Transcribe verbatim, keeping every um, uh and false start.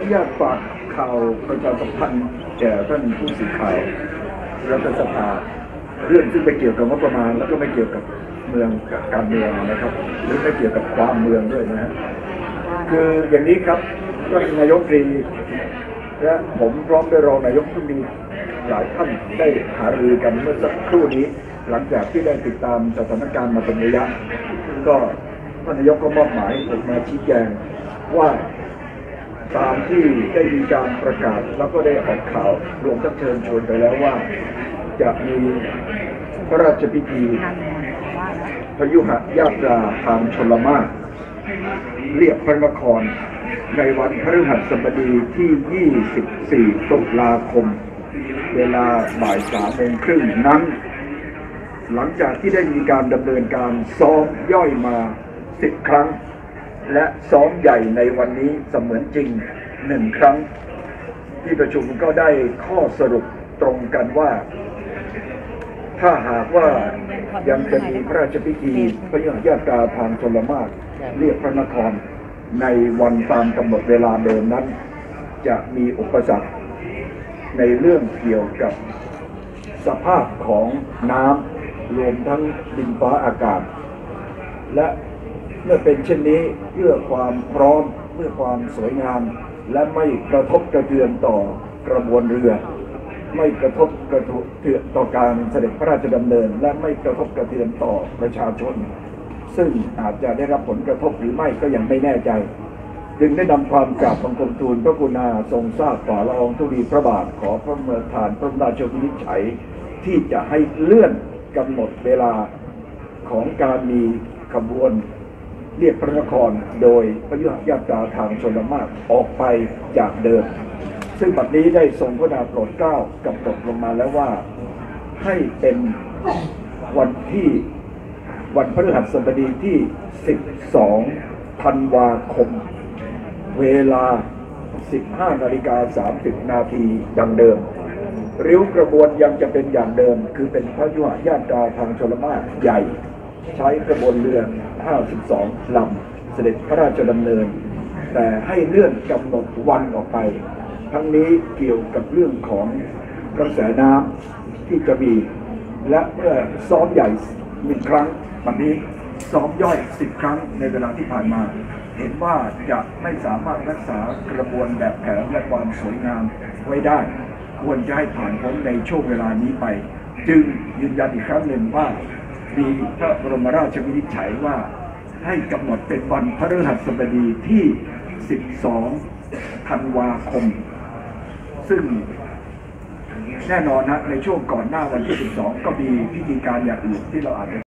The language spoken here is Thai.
นุญาตฝากข่าวประชาสัมพันธ์แก่ท่านผู้สื่อข่าวรัฐสภาเรื่องที่ไม่เกี่ยวกับงบประมาณแล้วก็ไม่เกี่ยวกับเมืองการเมืองนะครับหรือไม่เกี่ยวกับความเมืองด้วยนะฮะคืออย่างนี้ครับท่านนายกรัฐมนตรีและผมพร้อมด้วยรองนายกที่มีหลายท่านได้หารือกันเมื่อสักครู่นี้หลังจากที่ได้ติดตามสถานการณ์มาเป็นระยะก็ท่านนายกก็มอบหมายผมมาชี้แจงว่าตามที่ได้มีการประกาศแล้วก็ได้ออกข่าวรวมทั้งเชิญชวนไปแล้วว่าจะมีพระราชพิธีพยุหญาตราทางชลมารเรียบพระนครในวันพฤหัสบดีที่ยี่สิบสี่ตุลาคมเวลาบ่ายสามโมงครึ่งนั้นหลังจากที่ได้มีการดำเนินการซ้อมย่อยมาสิบครั้งและซ้อมใหญ่ในวันนี้เสมือนจริงหนึ่งครั้งที่ประชุมก็ได้ข้อสรุปตรงกันว่าถ้าหากว่ายังจะมีพระราชพิธีพยุหญาตราทางชลมารเรียบพระนครในวันตามกำหนดเวลาเดิมนั้นจะมีอุปสรรคในเรื่องเกี่ยวกับสภาพของน้ำรวมทั้งดินฟ้าอากาศและเมื่อเป็นเช่นนี้เพื่อความพร้อมเพื่อความสวยงามและไม่กระทบกระเทือนต่อกระบวนเรือไม่กระทบกระเทือนต่อการเสด็จพระราชดำเนินและไม่กระทบกระเทือนต่อประชาชนซึ่งอาจจะได้รับผลกระทบหรือไม่ก็ยังไม่แน่ใจจึงได้นำความกราบบังคมทูลพระกรุณาทรงทราบฝ่าละอองธุลีพระบาทขอพระประทานพระราชวินิจฉัยที่จะให้เลื่อนกำหนดเวลาของการมีขบวนเรียบพระนครโดยพยุหญาตราทางชลมารออกไปจากเดิมซึ่งบัดนี้ได้ทรงพระดาโปรดเกล้ากำหนดลงมาแล้วว่าให้เป็นวันที่วันพฤหัสบดีที่สิบสองธันวาคมเวลา สิบห้านาฬิกาสามสิบนาทีดังเดิมริ้วกระบวนยังจะเป็นอย่างเดิมคือเป็นพยุหญาตราทางชลมารใหญ่ใช้กระบวนเรือห้าสิบสองลำเสด็จพระราชดำเนินแต่ให้เลื่อนกำหนดวันออกไปทั้งนี้เกี่ยวกับเรื่องของกระแสน้ำที่จะมีและเมื่อซ้อมใหญ่หนึ่งครั้งวันนี้ซ้อมย่อยสิบครั้งในเวลาที่ผ่านมาเห็นว่าจะไม่สามารถรักษากระบวนแบบแผนและความสวยงามไว้ได้ควรจะให้ผ่านพ้นในช่วงเวลานี้ไปจึงยืนยันอีกครั้งหนึ่งว่ามีพระบรมราชวินิจฉัยว่าให้กำหนดเป็นวันพฤหัสบดีที่สิบสองธันวาคมซึ่งแน่นอนนะในช่วงก่อนหน้าวันที่สิบสองก็มีพิธีการอย่างอื่นที่เราอาจจะ